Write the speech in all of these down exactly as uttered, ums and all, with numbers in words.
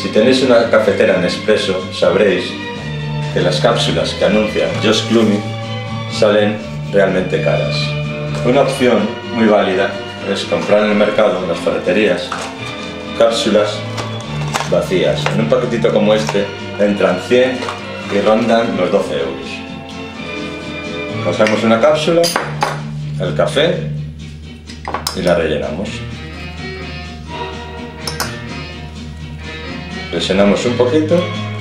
Si tenéis una cafetera Nespresso, sabréis que las cápsulas que anuncia George Clooney salen realmente caras. Una opción muy válida es comprar en el mercado, en las ferreterías, cápsulas vacías. En un paquetito como este entran cien y rondan los doce euros. Cogemos una cápsula, el café y la rellenamos. Presionamos un poquito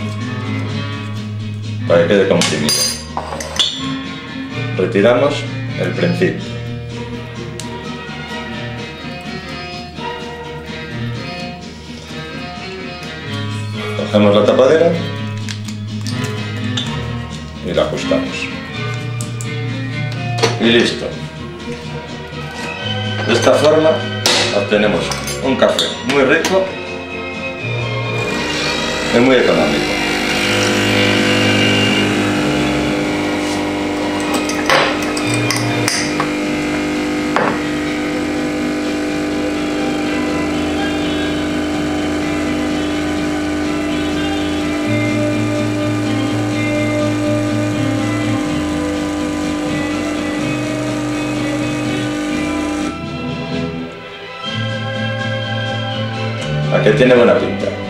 para que quede comprimido. Retiramos el principio. Cogemos la tapadera y la ajustamos. Y listo. De esta forma obtenemos un café muy rico y muy económico. Aquí tiene buena pinta.